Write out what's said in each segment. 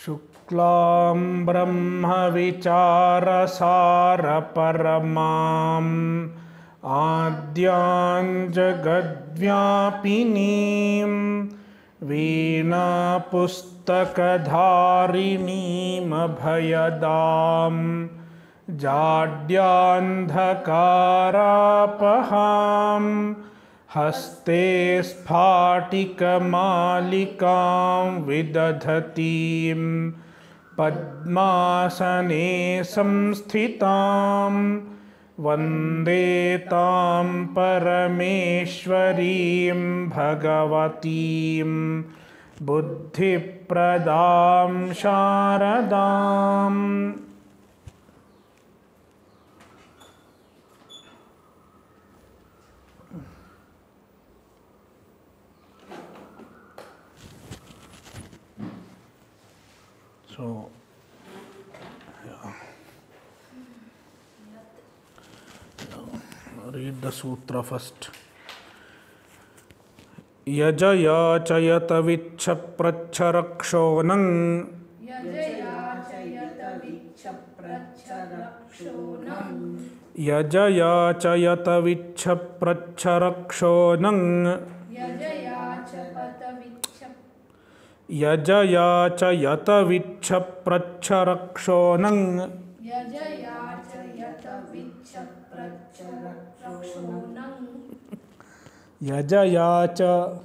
शुक्लां ब्रह्मविचारसारपरमाम् आद्यां जगद्व्यापिनीं वीणापुस्तकधारिणीमभयदां जाड्यान्धकारापहां हस्ते स्फाटिकमालिकां विदधतीं पद्मासने संस्थितां वन्दे तां परमेश्वरीं भगवतीं बुद्धिप्रदां शारदाम्। So, read the sutra first. यजयाचयत विच्छप्रच्छरक्षोणं यजयाचयत विच्छप्रच्छरक्षोणं यजयाचयत विच्छप्रच्छरक्षोणं यजयाच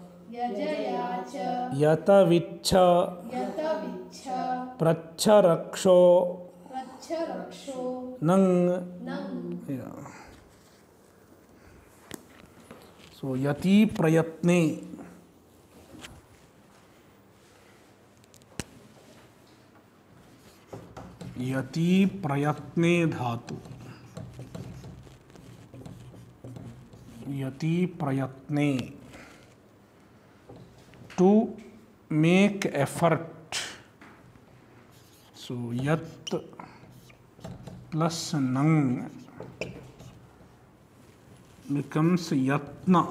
यत विच्छ प्रच्छरक्षो नंग। सो यति प्रयत्ने यति प्रयत्ने धातु यति प्रयत्ने टू मेक एफर्ट। सो यत प्लस नंग becomes yatna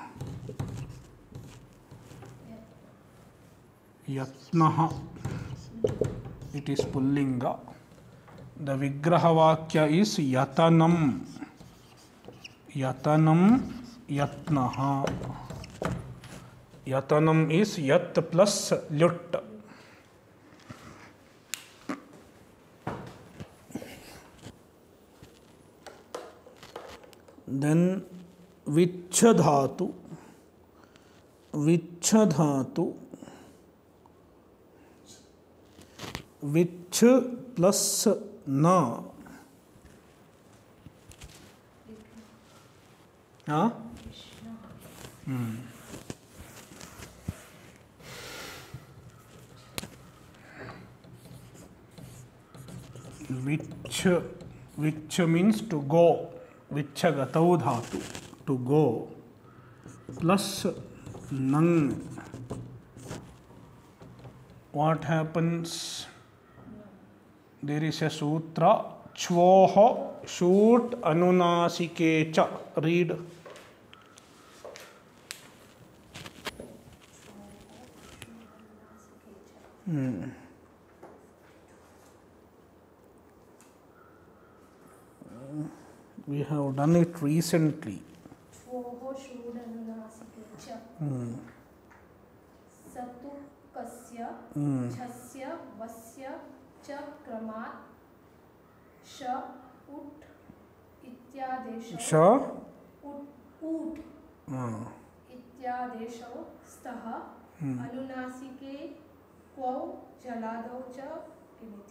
yatnaha. It is pullinga. The vigraha vakya is yatanam yatanam yatnaha. Yatanam is yat plus lut. Then vichchadhatu विच्छ प्लस न विच्छ मीन्स टू गो विच्छगतौ धातु टू गो प्लस नंग. What happens? There is a sutra chvoho shoot anunasike cha. Read. We have done it recently. Chvoho shoot anunasike cha. Satu kasya chasya vasya च क्रमात् श उट इत्यादेशौ इत्यादेशौ स्तः अनुनासिके क्वौ जलादौ च इति.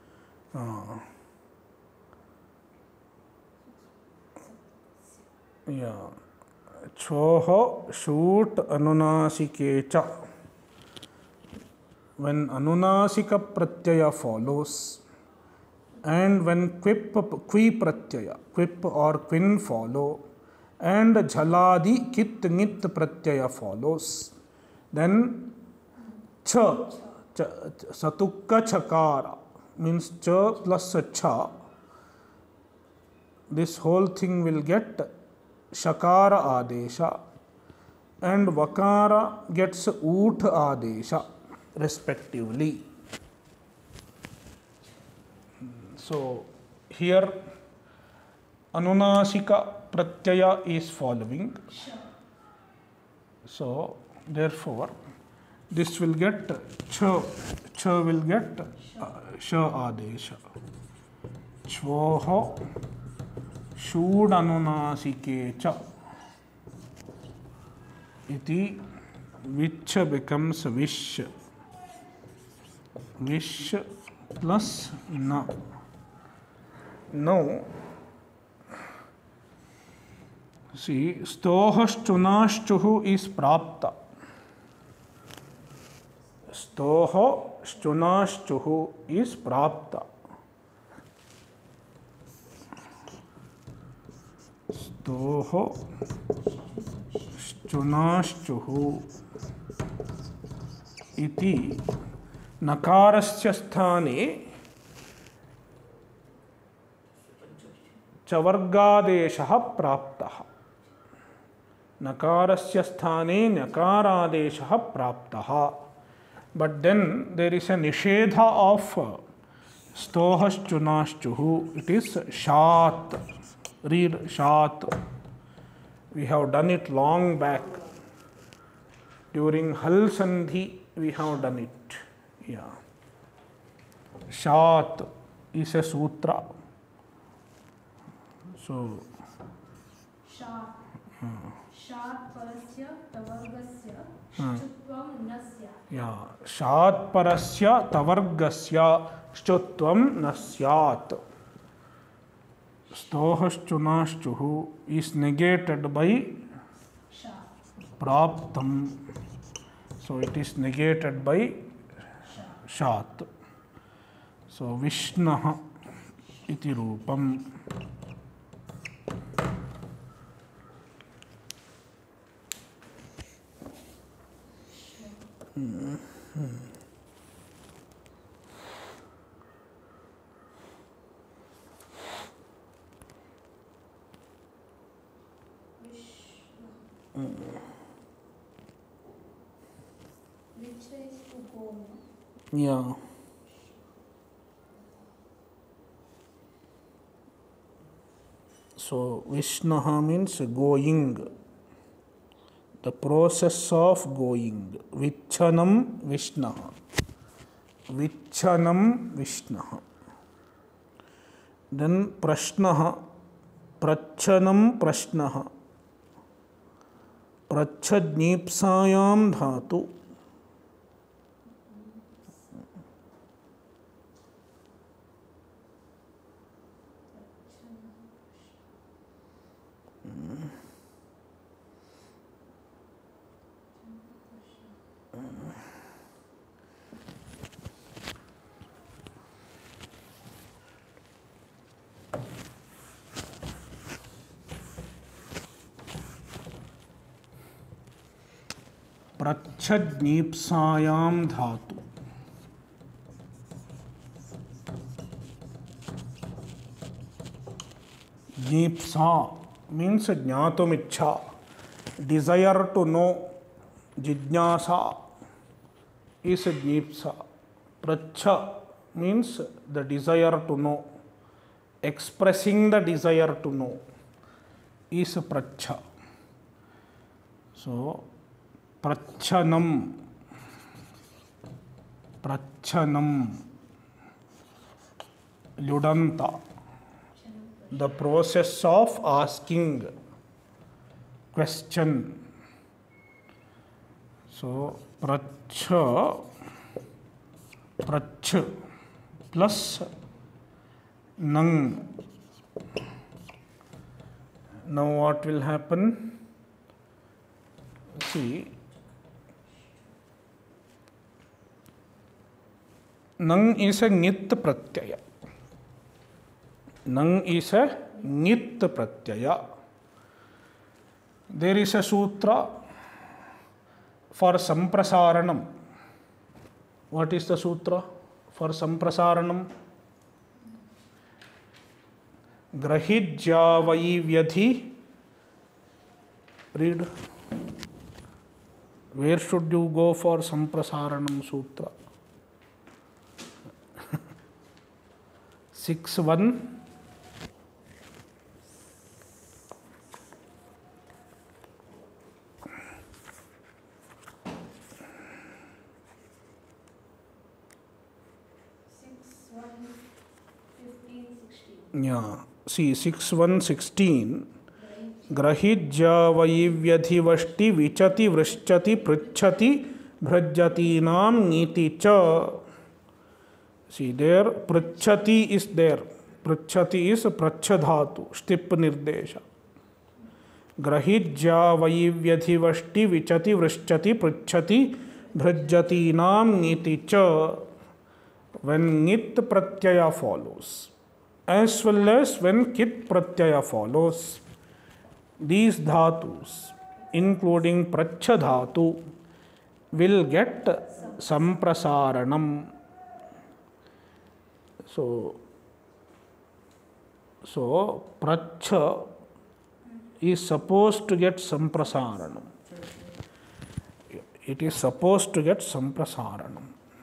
छोह शूट अनुनासिके च. When anunasika pratyaya follows and when qui pratyaya, quip or quin follow, and jhaladi kit nit pratyaya follows, then cha satukka chakara means cha plus cha. This whole thing will get shakara adesha and vakara gets ut adesha respectively. So here anunasika pratyaya is following. Sh. So therefore this will get cha. Cha will get sha adesha. Chvoho shud anunasike cha. Iti which becomes vish. Vish plus na. Now see, stohashtunashchuhu is prapta. Stohashtunashchuhu is prapta. Stohashtunashchuhu iti nakarasya sthane चवर्गादेशः प्राप्तः. नकारस्य स्थाने नकारादेशः प्राप्तः. But then there is a nishedha of stohashchunashchuhu. It is shat. Read shat. We have done it long back. During Hal Sandhi we have done it. Yeah. Shat is a sutra. So Shat. Shat parasya tavargasya shchutvam nasya. yeah, shat parasya tavargasya shchutvam nasyat. Stohashchunashchuhu is negated by Shat. praptam. So it is negated by shat. So Vishnah iti rupam. Which is to go. Yeah. So Vishnaha means going. The process of going. Vichanam Vishnaha. Vichanam Vishnaha. Then Prashnaha. Prachanam Prashnaha. Prachadnipsayam dhatu. प्रच्छज्ञीप्सायाम धातु. Jnipsa means jnatumichha, desire to know. Jijnasa is jnipsa. Pracha means the desire to know. Expressing the desire to know is pracha. So prachanam, ludanta, the process of asking question. So prach plus nang. Now what will happen? See, nang is a nit pratyaya. Nang is a nit pratyaya. There is a sutra for samprasaranam. What is the sutra for samprasaranam? Grahijya vai vyadhi. Read. Where should you go for samprasaranam sutra? 6-1. Yeah, see 6-1-16. ग्रहिज्यावैव्यधिवष्टि विचति वृश्चति पृच्छति भ्रजतीनां नीति च. See there पृच्छति is there. पृच्छति is प्रच्छ धातु ष्टिप निर्देश. ग्रहिज्यावैव्यधिवष्टि विचति वृश्चति पृच्छति भ्रजतीनां नीति च. When ngit pratyaya follows, as well as when kit pratyaya follows, these dhatus, including prachha dhatu, will get samprasaranam. So prachha is supposed to get samprasaranam. It is supposed to get samprasaranam.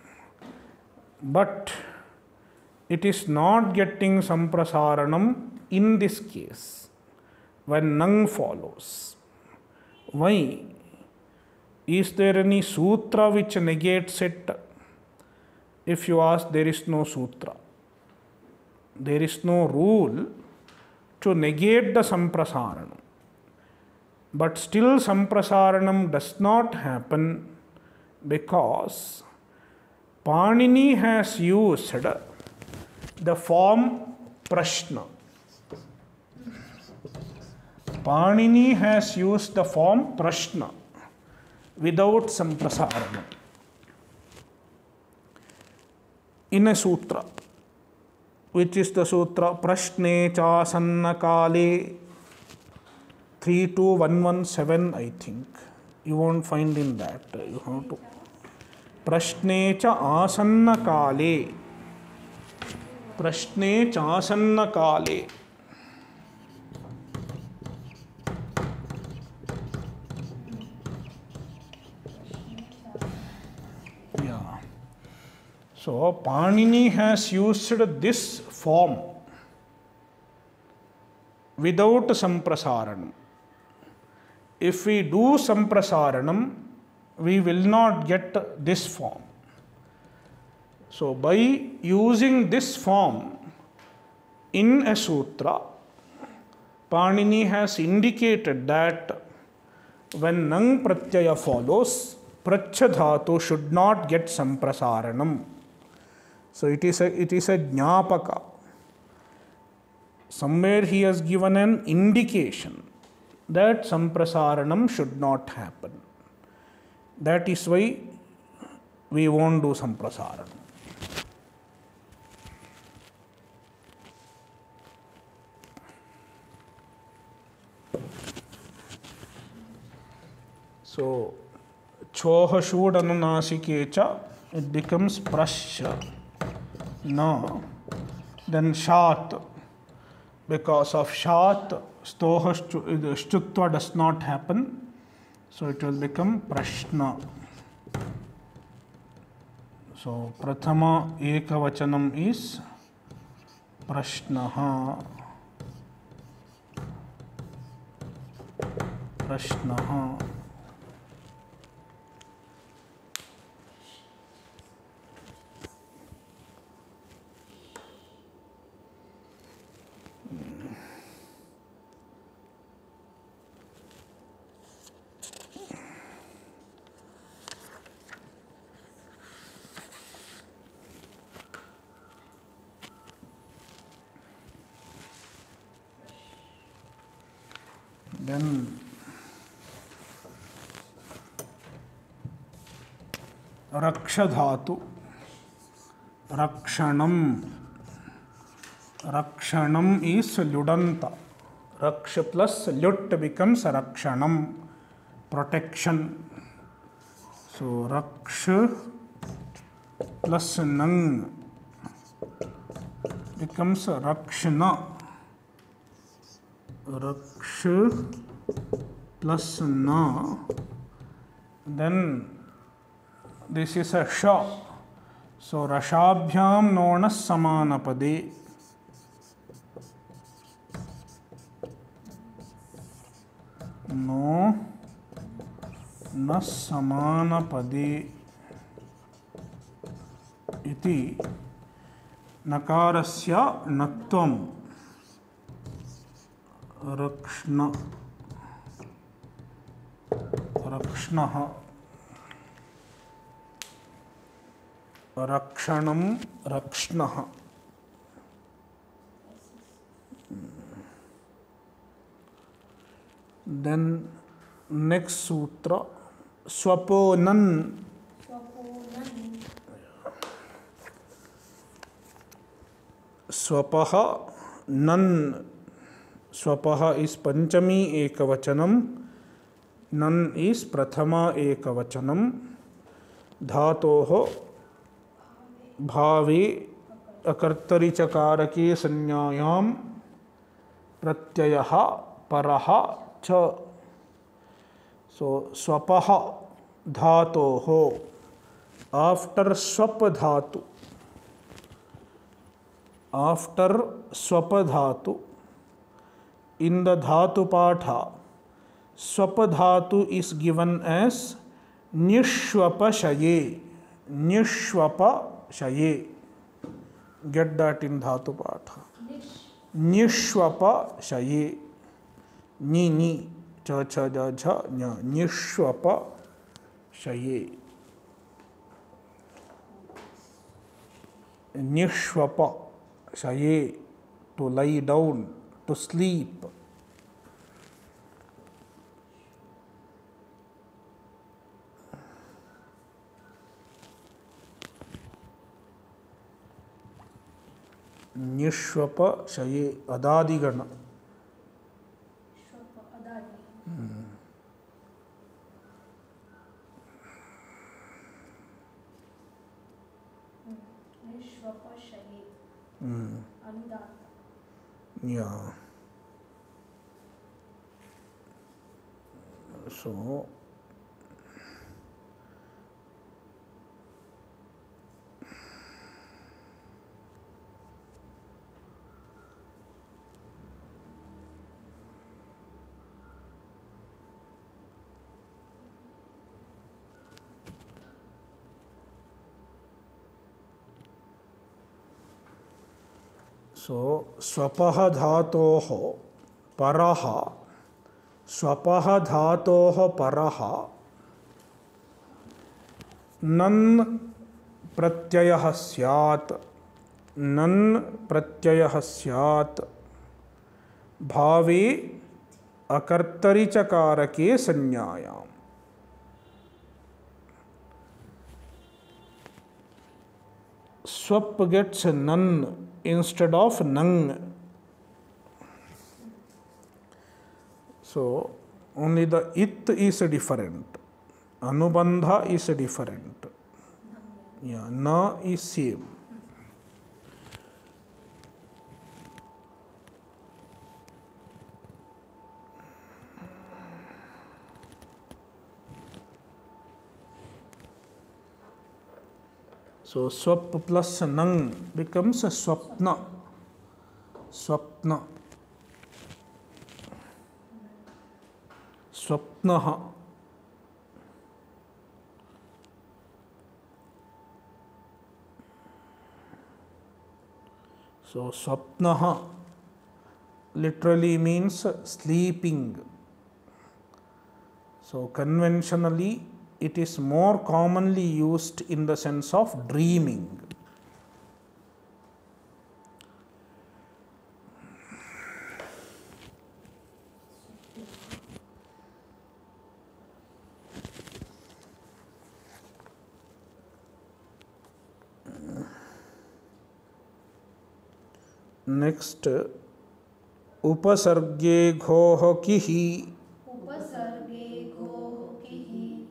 But it is not getting samprasaranam in this case when nang follows. Why? Is there any sutra which negates it? If you ask, there is no sutra. There is no rule to negate the samprasaranam. But still samprasaranam does not happen because Panini has used the form prashna. Panini has used the form prashna without samprasaranam in a sutra. Which is the sutra? Prashne chasanna kale 32117, I think. You won't find in that. You have to. Prashne cha asanna kale. Prashne cha asanna kale. Yeah. So Panini has used this form without samprasaranam. If we do samprasaranam, we will not get this form. So by using this form in a sutra, Panini has indicated that when nang pratyaya follows, prachha dhatu should not get samprasaranam. So it is a jnapaka. Somewhere he has given an indication that samprasaranam should not happen. That is why we won't do samprasaranam. So choha shud anunasike cha, it becomes prasya. No. Then shat, because of shat, stoha shtutva does not happen. So it will become prashna. So prathama ekavachanam is prashnaha. Prashnaha. Then raksha dhatu, rakshanam. Rakshanam is lyudanta. Raksha plus lyut becomes rakshanam, protection. So raksha plus nang becomes rakshana. Raksha plus na. Then this is a sha. So rashabhyam nonas samanapade. नो न समानपदे इति नकारस्य नत्वं रक्ष्णः रक्षणं रक्ष्णः. Then next sutra, swaponan. स्वपः नन्. स्वपः is पंचमी एकवचनम, नन् is प्रथमा एकवचनम. धातोः भावे अकर्तरिचकारके संज्ञायां प्रत्ययः परः च. सो स्वपः धातोः आफ्टर स्वप धातु, after swapa dhatu, in the dhatu patha, swapa dhatu is given as nishwapa shaye. Nishwapa shaye. Get that in dhatu patha. Nishwapa shaye. Ni ni cha cha ja jha nya. Nishwapa shaye. Nishwapa shaye, to lie down, to sleep. Nishwapa shaye, adadigana. Yeah. So स्वपः धातोः परः, स्वपः धातोः परः नन् प्रत्ययः स्यात्. नन् प्रत्ययः स्यात् भावे अकर्तरिचकारके संज्ञायाम्. Swap gets none instead of nang. So only the it is different. Anubandha is different. Yeah, na is same. So swap plus nang becomes swapna. Swapna. Swapnaha. So swapnaha literally means sleeping. So conventionally it is more commonly used in the sense of dreaming. Next, upasarge ghoh kihi. उपसर्गे गोः किहि.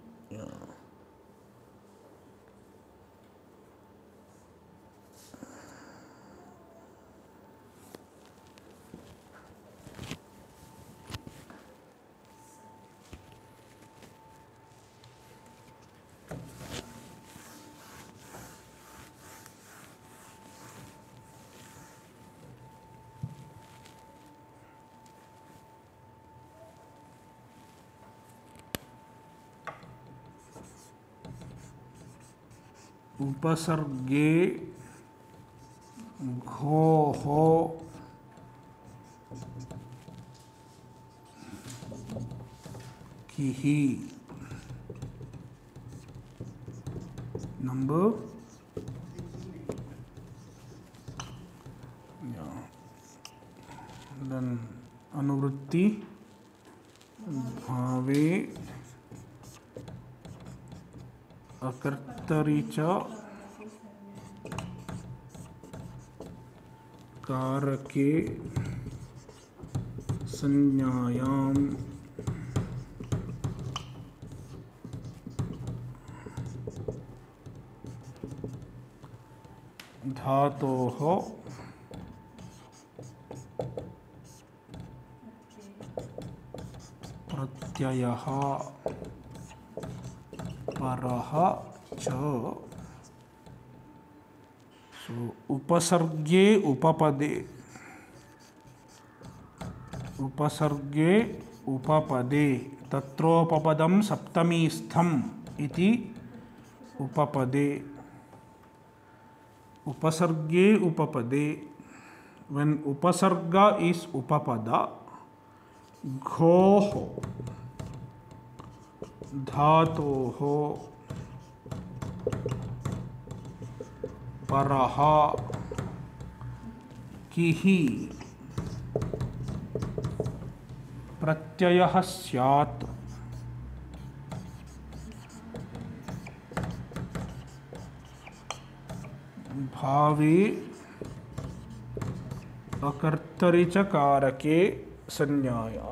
उपसर्गे घोः किः number then अनुवृत्ति भावे अकर्तरि च कारके संज्ञायाम् धातोः प्रत्ययः परः च उपसर्गे उपपदे तत्रोपपदं सप्तमीस्थम् इति उपपदे उपसर्गे उपपदे when upasarga is upapada घोः धातोः परः किः प्रत्ययः स्यात् भावे अकर्तरि च कारके संज्ञायाम्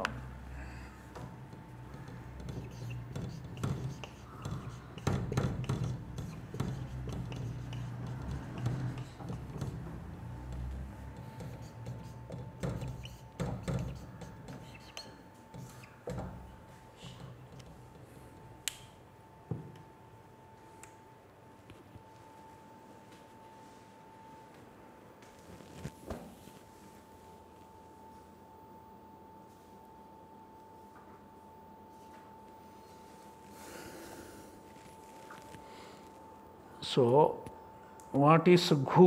So, what is ghu?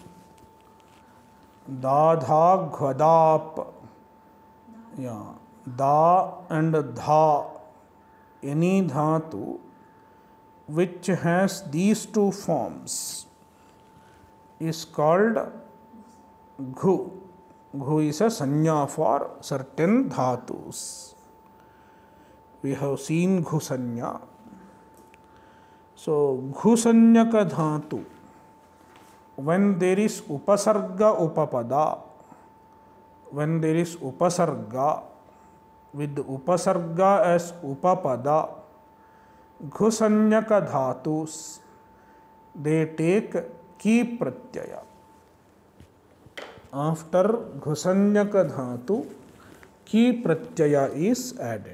Da, dha, ghadap. Yeah, da and dha. Any dhatu which has these two forms is called ghu. Ghu is a sanya for certain dhatus. We have seen ghu sanya. So, ghusanyaka dhatu, when there is upasarga upapada, when there is upasarga with upasarga as upapada, ghusanyaka dhatus, they take ki pratyaya. After ghusanyaka dhatu, ki pratyaya is added.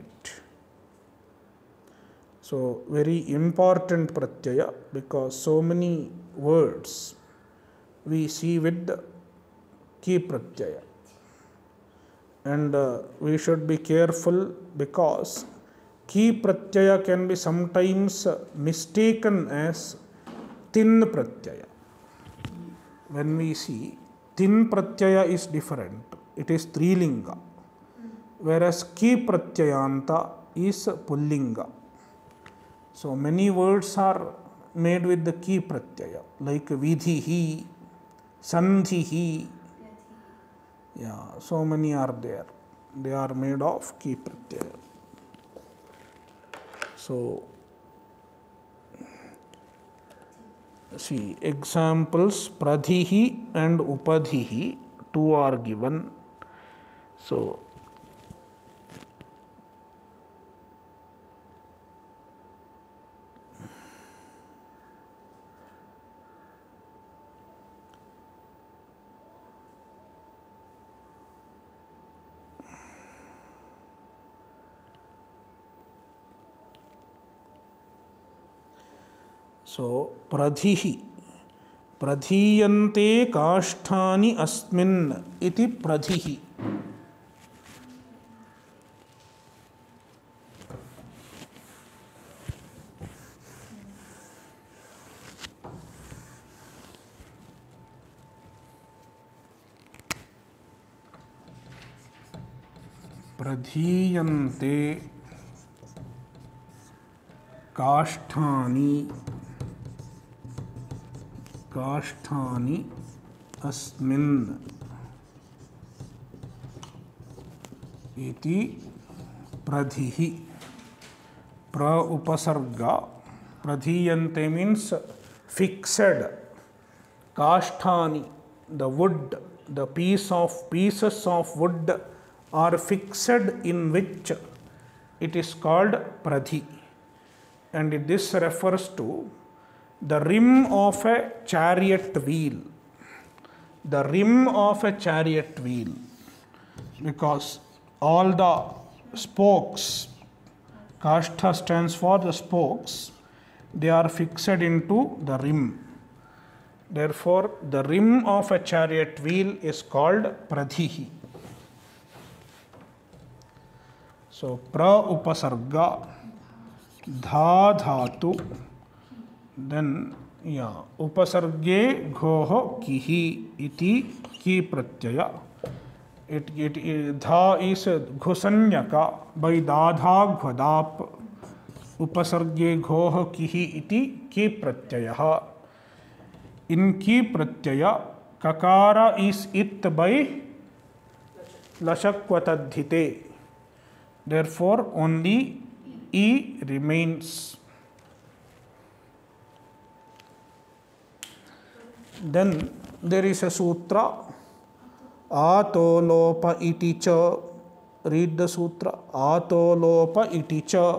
So, very important pratyaya, because so many words we see with ki pratyaya, and we should be careful, because ki pratyaya can be sometimes mistaken as tin pratyaya. When we see tin pratyaya is different, it is strilinga, whereas ki pratyayanta is pullinga. So, many words are made with the ki pratyaya, like vidhihi, sandhihi. Yeah, so many are there. They are made of ki pratyaya. So, see examples, pradhihi and upadhihi, two are given. So, pradhihi, pradhiyante kaasthani asmin iti pradhihi. प्रधीयन्ते काष्ठानि अस्मिन् इति प्रधिः. प्र उपसर्गा. प्रधीयन्ते means fixed. Kasthani, the wood, the pieces of wood are fixed in which it is called pradhi. And this refers to the rim of a chariot wheel. The rim of a chariot wheel. Because all the spokes, kashtha stands for the spokes, they are fixed into the rim. Therefore, the rim of a chariot wheel is called pradhihi. So, pra upasarga, dha dhatu, then upasarge ghoho kihi iti ki pratyaya. Dha is ghusanyaka by dadha ghadap. Upasarge ghoho kihi iti ki pratyaya. In ki pratyaya, kakara is it by lashakvatadhite. Therefore, only e remains. Then there is a sutra, atolopa iti cha. Read the sutra, atolopa iti cha.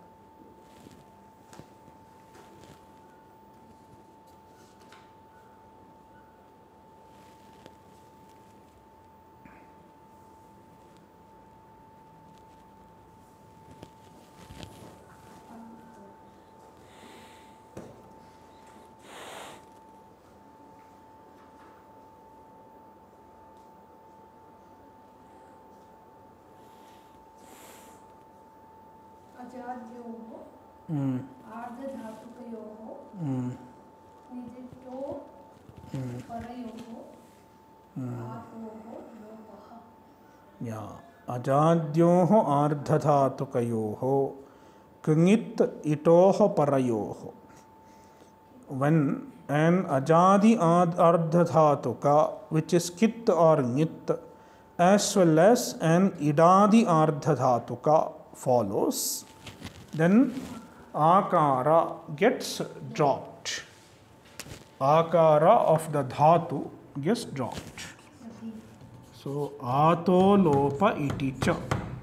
Ajadyoho ardhadhatukayoho kungit itoho parayoho. When an ajadi ardhadhatuka, which is kit or nit, as well as an idadi ardhadhatuka follows, then akara gets dropped. Akara of the dhatu gets dropped. So, atolopa iti cha.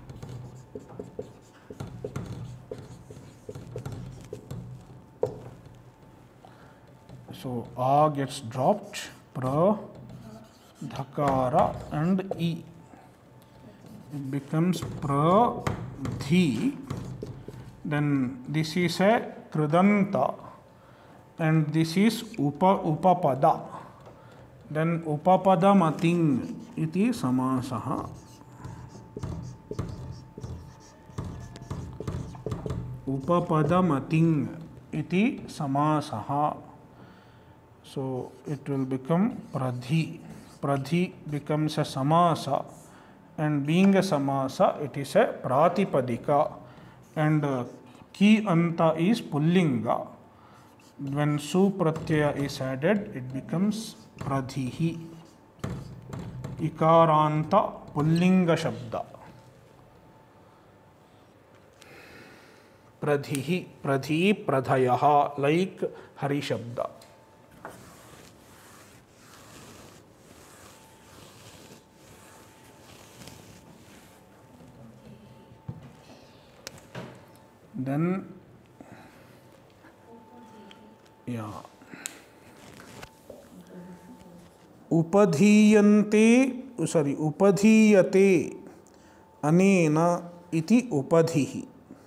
So, a gets dropped, pra, dhakara and e. It becomes pra, dhi. Then this is a krudanta and this is upapada. Then upapada mating iti samasaha. Upapada mating iti samasaha. So it will become pradhi. Pradhi becomes a samasa, and being a samasa, it is a pratipadika, and ki anta is pullinga. When su pratyaya is added, it becomes pradhihi. Ikaranta pullinga shabda. Pradhihi, pradhi, pradhayaha, like hari shabda. Then, upadhiyate anena iti upadhihi.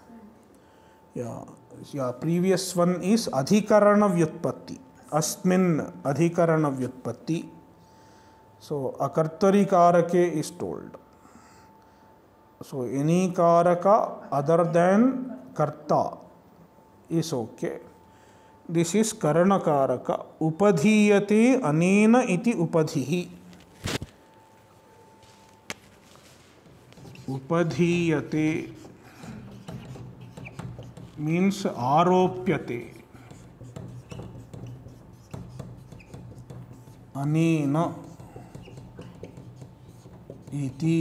Previous one is adhikarana vyutpatti. Asmin adhikarana vyutpatti. So, akartari karake is told. So, any karaka other than karta is okay. This is karana karaka. Upadhiyate anena iti upadhihi. उपधीयते means आरोप्यते अनेन इति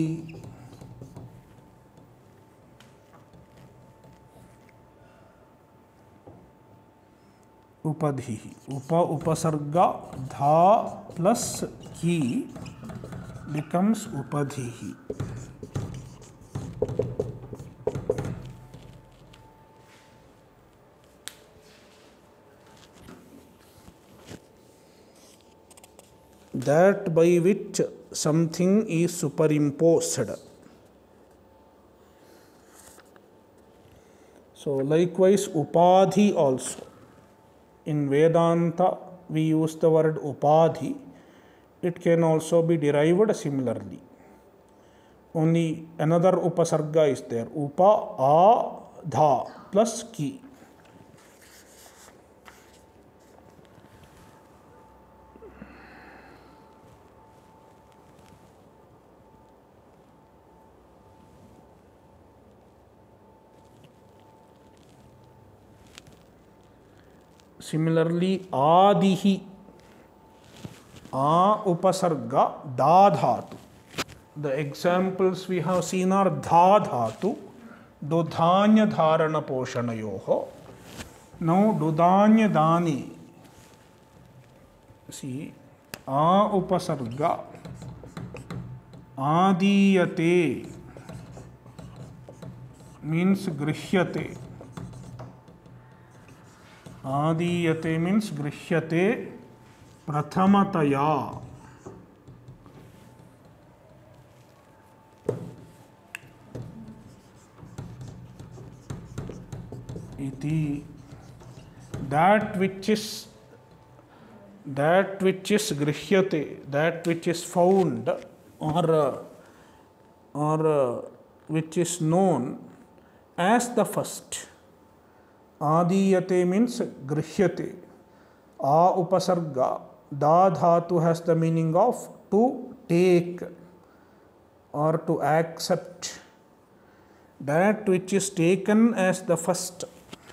उपधिः उपसर्ग धा plus की becomes उपधिः. That by which something is superimposed. So likewise upadhi also. In Vedanta we use the word upadhi. It can also be derived similarly. Only another upasarga is there. Upa a dha plus ki. Similarly, adihi, a upasarga, da dhatu. The examples we have seen are dha dhatu, dudhanya dharana poshanayoho. Now, dudhanya dani. See, a upasarga, adiyate means grihyate. आदीयते means गृह्यते प्रथमतया. इति that which is गृह्यते, that which is found or which is known as the first. Adiyate means grihyate. A upasarga, da dhatu has the meaning of to take or to accept. That which is taken as the first.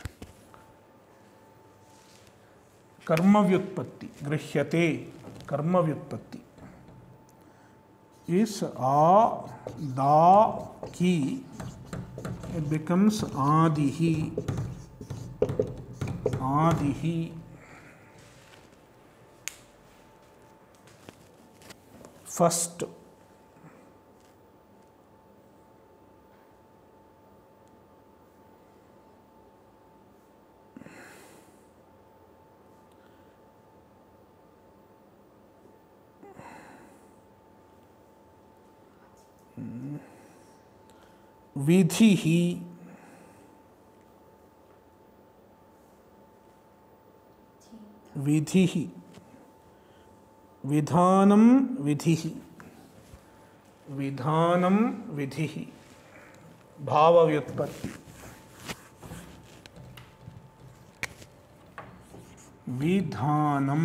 Karma vyutpatti, grihyate, karma vyutpatti is a, da, ki. It becomes adihi. Adihi. First. Vidhihi. विधिः, विधानं विधिः, विधानं विधिः, भावव्युत्पत्ति. विधानं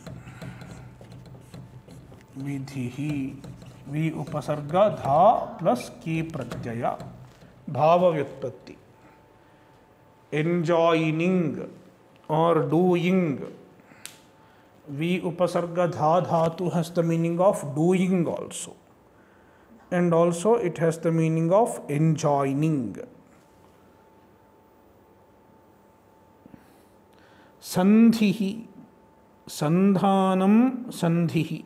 विधिः, वि उपसर्ग धा plus की प्रत्यय, भावव्युत्पत्ति. enjoining or doing. V upasarga dha dhatu has the meaning of doing also. And also it has the meaning of enjoining. Sandhihi, sandhanam, sandhihi.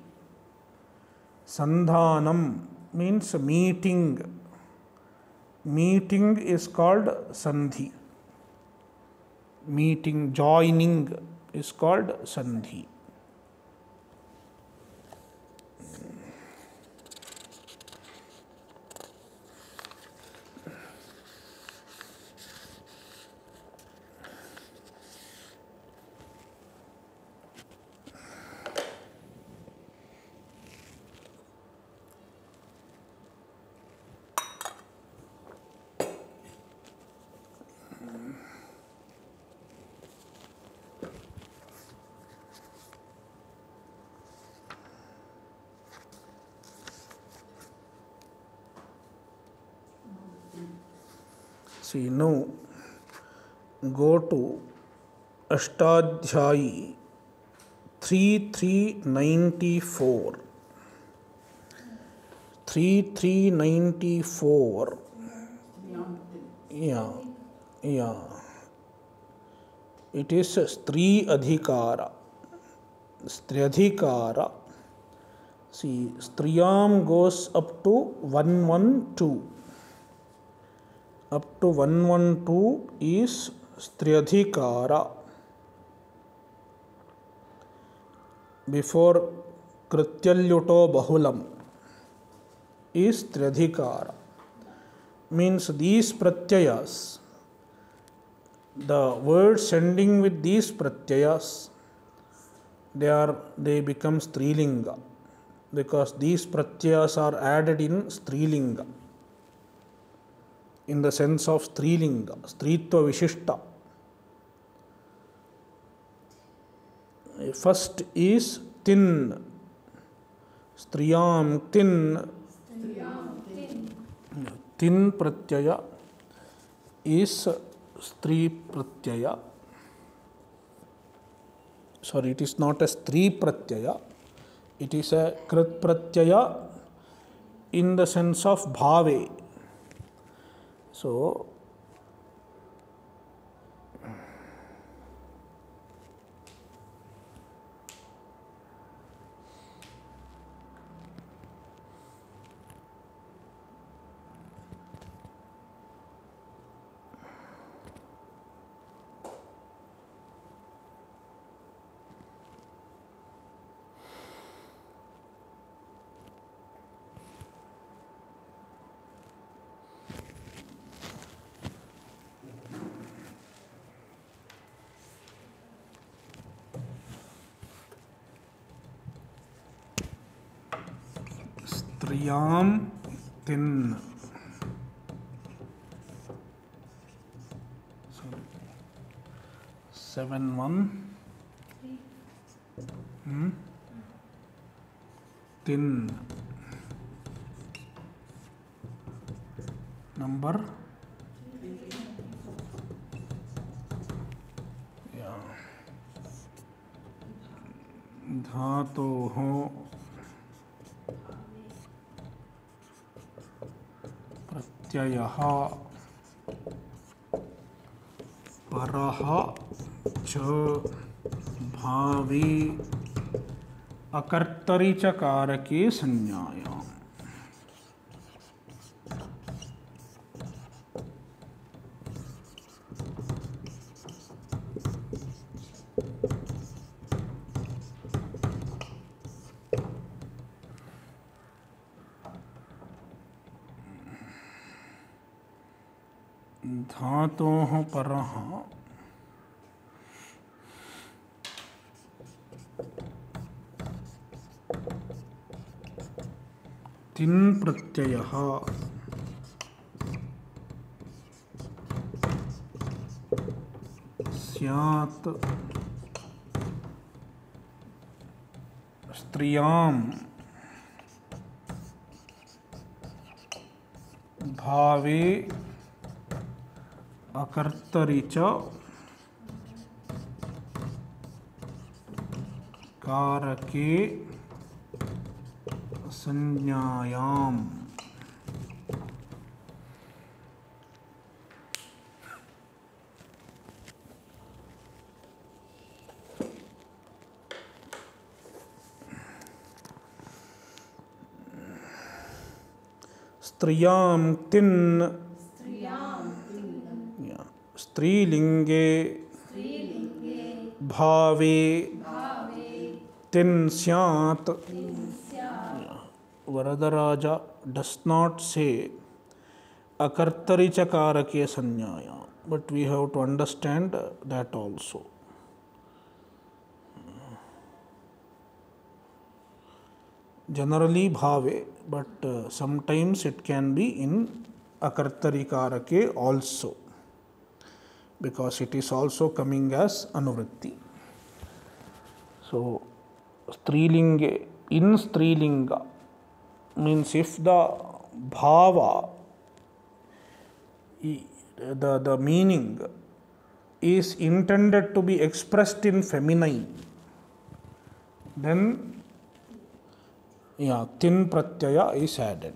Sandhanam means meeting. Meeting is called sandhi. Meeting, joining is called sandhi. See, now go to Ashtadhyayi 3394. 3394. Yeah. It is Stri Adhikara. Striadhikara. See, Striyam goes up to 112. Up to 112 is Striadhikara. Before Krityalyuto Bahulam is Striadhikara. Means these pratyayas, the words ending with these pratyayas, they become Strilinga, because these pratyayas are added in Strilinga, in the sense of Strilinga, Stritva Vishishta. First is Tin, Striyam Tin. Tin pratyaya is Stri pratyaya. Sorry, it is not a Stri pratyaya. It is a Krit pratyaya in the sense of Bhave. So, Striyam Tin. Sorry. 7-1. Tin. Number? Yeah. Dhatoho pratyayah paraha cha bhavi akartari cha karake sanyayam. धातोः परः तिन् प्रत्ययः स्यात् स्त्रियां भावे अकर्तरि च कारके संज्ञायाम्. स्त्रियां तिन् स्त्रीलिंगे भावे तिन् स्यात्. Varadaraja does not say akartari chakarake sanyaya, but we have to understand that also. Generally bhave, but sometimes it can be in akartari karake also, because it is also coming as anuvritti. So, strilinge, in strilinga means if the bhava the meaning is intended to be expressed in feminine, then tin pratyaya is added.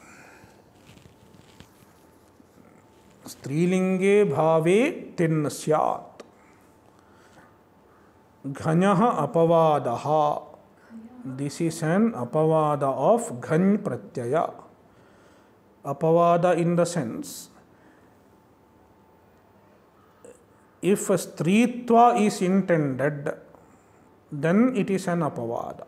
स्त्रीलिंगे भावे तिन स्यात् घञः अपवादः. This is an apavada of ghany pratyaya. Apavada in the sense, if a stritva is intended, then it is an apavada.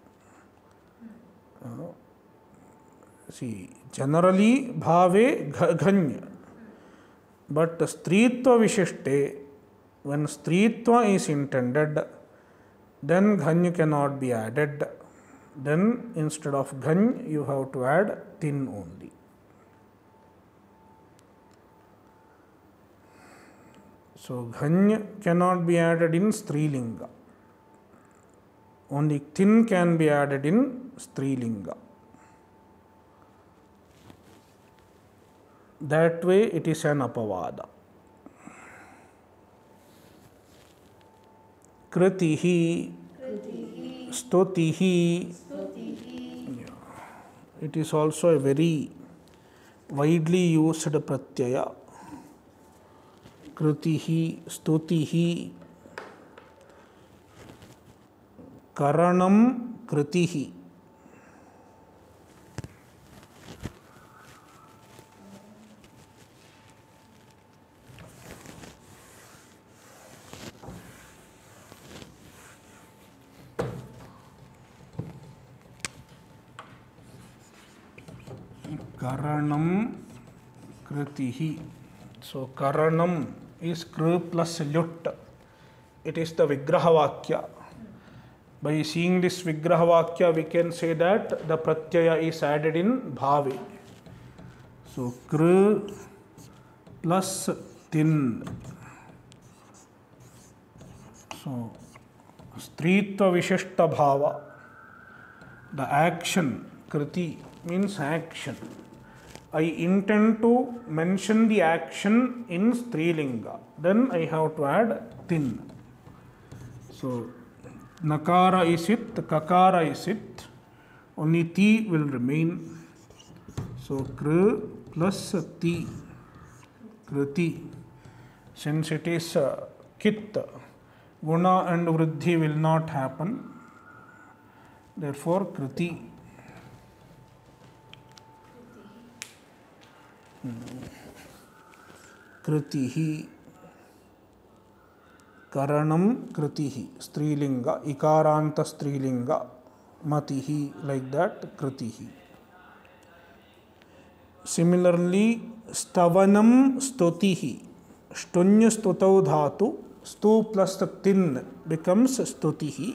See, generally bhave ghanya, but stritva vishishte, when stritva is intended, then ghany cannot be added. Then instead of ghany, you have to add tin only. So ghany cannot be added in strilinga. Only tin can be added in strilinga. That way it is an apavada. Kritihi, stutihi. It is also a very widely used pratyaya. Kritihi, stutihi, karanam kritihi. Karanam kritihi. So karanam is kru plus lut. It is the vigrahavakya. By seeing this vigrahavakya, we can say that the pratyaya is added in bhave. So kru plus tin. So stritva vishishta bhava. The action, kriti, means action. I intend to mention the action in strilinga. Then I have to add tin. So nakara is it, kakara is it. Only ti will remain. So kr plus ti, kriti. Since it is kit, guna and vriddhi will not happen. Therefore kriti. Kritihi, karanam kritihi, strilinga, ikaranta strilinga, matihi, like that, kritihi. Similarly, stavanam stutihi, shtunya stutau dhatu, stu plus tin becomes stutihi.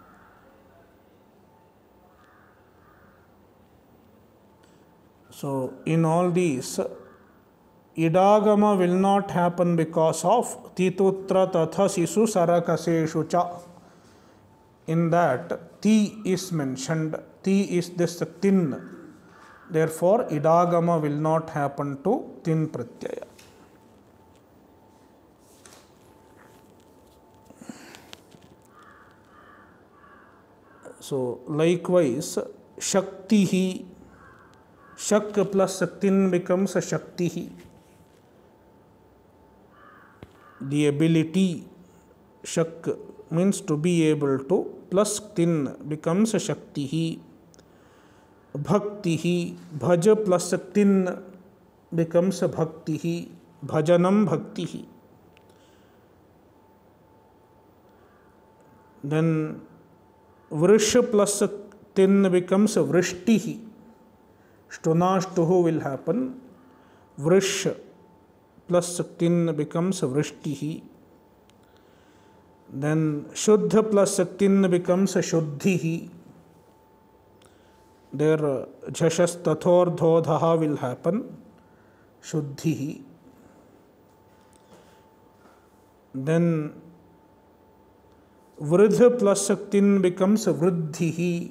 So in all these, idagama will not happen because of titutra tatha sisu sarakaseshu cha. In that, ti is mentioned, ti is this tin. Therefore, idagama will not happen to tin pratyaya. So likewise, shaktihi, shak plus tin becomes a shaktihi. The ability, shak means to be able to, plus tin becomes a shaktihi. Bhaktihi, bhaj plus tin becomes a bhaktihi. Bhajanam bhaktihi. Then vrish plus tin becomes a vrishtihi. Shtunashtuhu will happen. Vrish plus tin becomes vrishtihi. Then shuddha plus tin becomes shuddhihi. There jhashas tathordhodhaha will happen. Shuddhihi. Then vridh plus tin becomes vriddhihi.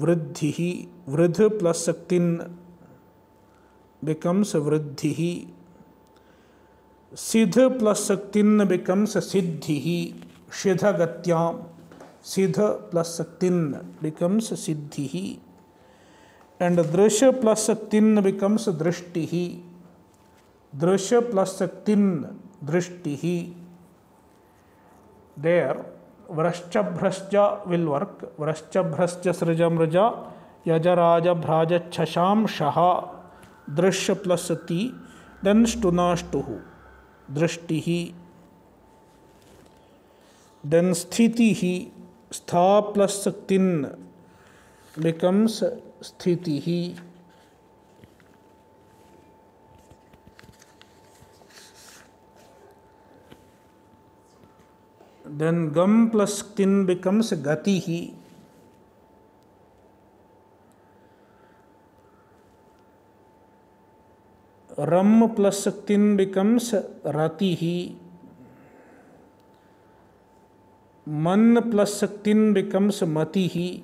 Vriddhihi. Vridh plus tin becomes vriddhihi. Sidh plus tin becomes siddhi, shidhagatyam. Sidh plus tin becomes siddhi. And drishya plus tin becomes drishtihi. Drishya plus tin drishtihi. There, vrashchabhrasja will work. Vrashchabhrasja srijamraja yajaraja bhraja chasham shaha. Drishya plus ti. Then stunashtuhu. Drishtihi. Then sthitihi. Stha plus tin becomes sthitihi. Then gam plus tin becomes gatihi. Ram plus tin becomes ratihi. Man plus tin becomes matihi.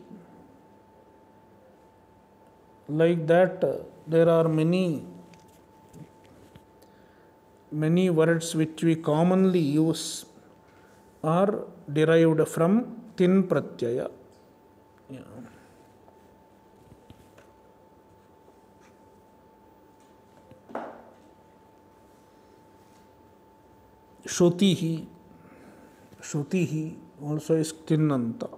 Like that, there are many words which we commonly use are derived from tin pratyaya. Yeah. Shutihi also is tinnanta.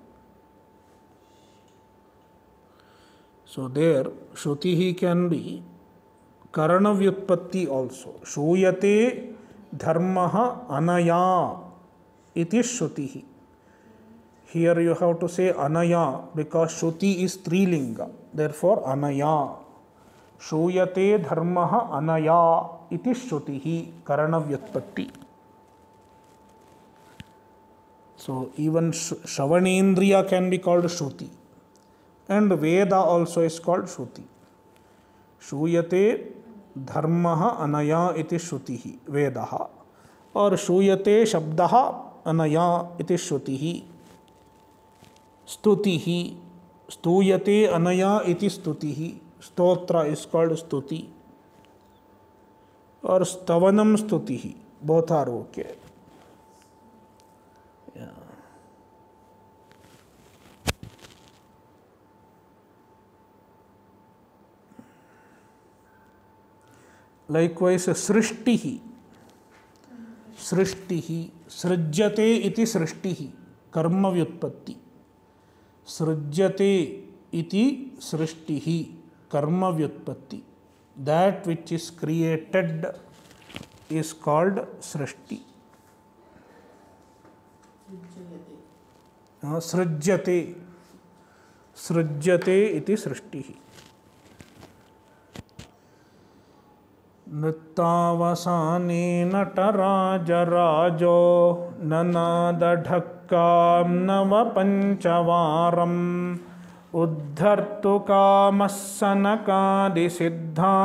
So there, Shutihi can be Karana Vyutpatti also. Shuyate dharmaha anaya iti Shutihi. Here you have to say anaya because Shuti is Strilinga. Therefore anaya. Shuyate dharmaha anaya iti Shutihi. Karana Vyutpatti. So even Shravanendriya can be called Shruti. And Veda also is called Shruti. Shuyate dharmaha anaya iti Shrutihi Vedaha. Or Shuyate shabdaha anaya iti Shrutihi. Stutihi. Stuyate anaya iti Stutihi. Stotra is called Stuti. Or Stavanam Stutihi. Both are okay. Yeah. Likewise, Srishtihi. Srishtihi. Srijyate iti Srishtihi. Karma Vyutpatti. Srijyate iti Srishtihi. Karma Vyutpatti. That which is created is called Srishti. Srijyate. Srijyate iti Srishtihi. Nrittavasane nataraja nanadadhakkam navapanchavaram uddhartu kamassanakadi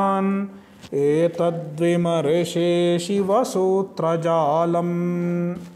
siddhan etadvimarishe shiva sutrajalam.